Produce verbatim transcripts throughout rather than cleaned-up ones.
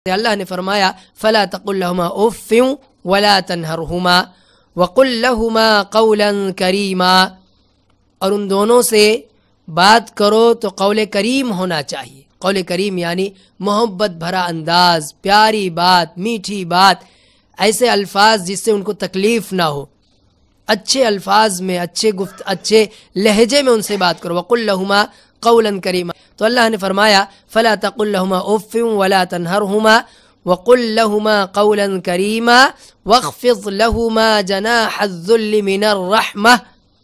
اللہ نے فرمایا فلا تقل لهما اف ولا تنهرهما وقل لهما قولا کریما، اور ان دونوں سے بات کرو تو قول کریم ہونا چاہیے۔ قول کریم یعنی محبت بھرا انداز، پیاری بات، میٹھی بات، ایسے الفاظ جس سے ان کو تکلیف نہ ہو، اچھے الفاظ میں، اچھے گفت اچھے لہجے میں ان سے بات کرو۔ وقل لهما قولا کریما، تو اللہ نے فرمایا فلا تقل لهما اف ولا تنهرهما وقل لهما قولا کریما واخفض لهما جناح الذل من الرحمہ،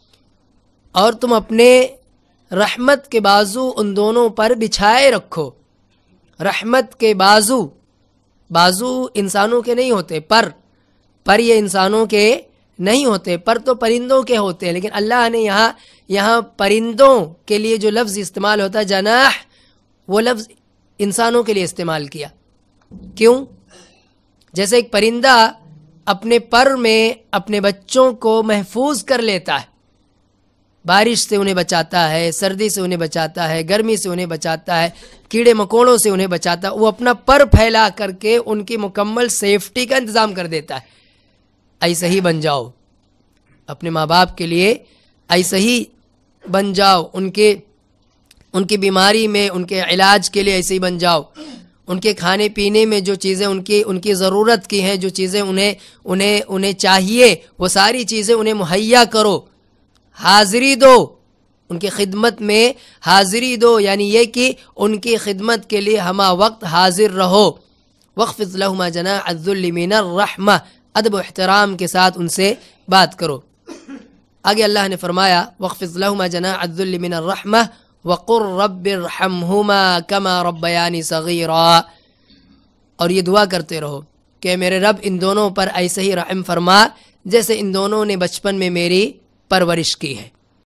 اور تم اپنے رحمت کے بازو ان دونوں پر بچھائے رکھو۔ رحمت کے بازو، بازو انسانوں کے نہیں ہوتے، پر پر یہ انسانوں کے نہیں ہوتے، پر تو پرندوں کے ہوتے ہیں، لیکن اللہ نے یہاں یہاں پرندوں کے لیے جو لفظ استعمال ہوتا ہے جناح، وہ لفظ انسانوں کے لیے استعمال کیا۔ کیوں؟ جیسے ایک پرندہ اپنے پر میں اپنے بچوں کو محفوظ کر لیتا ہے، بارش سے انہیں بچاتا ہے، سردی سے انہیں بچاتا ہے، گرمی سے انہیں بچاتا ہے، کیڑے مکوڑوں سے انہیں بچاتا ہے، وہ اپنا پر پھیلا کر کے ان کی مکمل سیفٹی کا انتظام کر دیتا ہے۔ ایسا ہی بن جاؤ اپنے ماں باپ کے لیے، ایسا ہی بن جاؤ ان کے ان کی بیماری میں، ان کے علاج کے لیے ایسے ہی بن جاؤ، ان کے کھانے پینے میں جو چیزیں ان کی ان کی ضرورت کی ہیں، جو چیزیں انہیں انہیں انہیں چاہیے، وہ ساری چیزیں انہیں مہیا کرو، حاضری دو، ان کی خدمت میں حاضری دو، یعنی یہ کہ ان کی خدمت کے لیے ہمہ وقت حاضر رہو۔ واخفض لهما جناح الذل من الرحمہ، ادب و احترام کے ساتھ ان سے بات کرو۔ آگے اللہ نے فرمایا واخفض لهما جناح الذل من الرحمہ وقل رب ارحمہما کما ربیانی صغیرا، اور یہ دعا کرتے رہو کہ میرے رب ان دونوں پر ایسے ہی رحم فرما جیسے ان دونوں نے بچپن میں میری پرورش کی ہے۔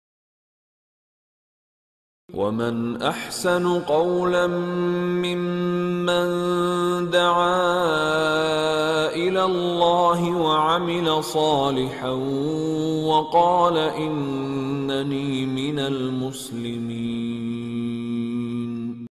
وَمَنْ أَحْسَنُ قَوْلًا مِّمَّنْ دَعَا إِلَى اللَّهِ وَعَمِلَ صَالِحًا وَقَالَ إِنَّنِي مِنَ الْمُسْلِمِينَ۔